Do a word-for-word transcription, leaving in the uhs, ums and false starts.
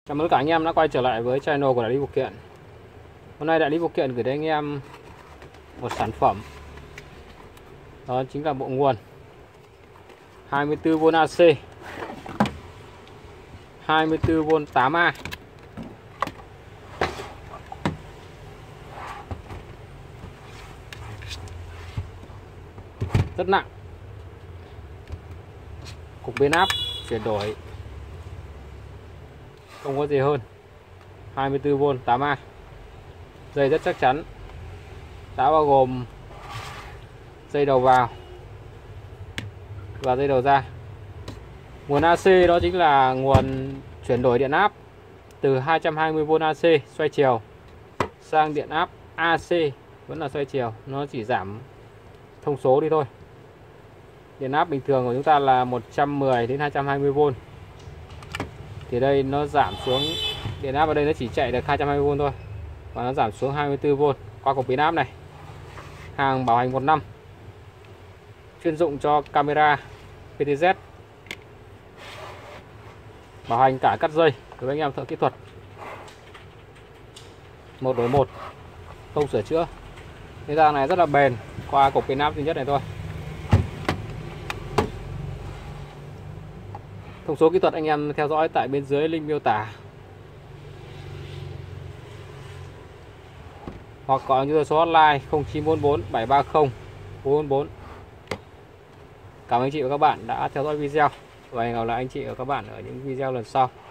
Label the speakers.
Speaker 1: Chào mừng tất cả anh em đã quay trở lại với channel của Đại Lý Phụ Kiện. Hôm nay Đại Lý Phụ Kiện gửi đến anh em một sản phẩm, đó chính là bộ nguồn hai mươi tư vôn a xê, hai mươi tư vôn tám A. Rất nặng, cục biến áp chuyển đổi không có gì hơn. Hai mươi tư vôn tám A, dây rất chắc chắn, đã bao gồm dây đầu vào và dây đầu ra. Nguồn a xê đó chính là nguồn chuyển đổi điện áp từ hai trăm hai mươi vôn a xê xoay chiều sang điện áp a xê vẫn là xoay chiều, nó chỉ giảm thông số đi thôi. Điện áp bình thường của chúng ta là một trăm mười đến hai trăm hai mươi vôn, thì đây nó giảm xuống, điện áp ở đây nó chỉ chạy được hai trăm hai mươi vôn thôi, và nó giảm xuống hai mươi tư vôn qua cục biến áp này. Hàng bảo hành một năm, chuyên dụng cho camera pê tê zét, bảo hành cả cắt dây đối với anh em thợ kỹ thuật, một đổi một, không sửa chữa. Cái dàn này rất là bền qua cục biến áp duy nhất này thôi. Thông số kỹ thuật anh em theo dõi tại bên dưới link miêu tả, hoặc gọi như số hotline không chín bốn bốn bảy ba không bốn bốn bốn. Cảm ơn anh chị và các bạn đã theo dõi video, và hẹn gặp lại anh chị và các bạn ở những video lần sau.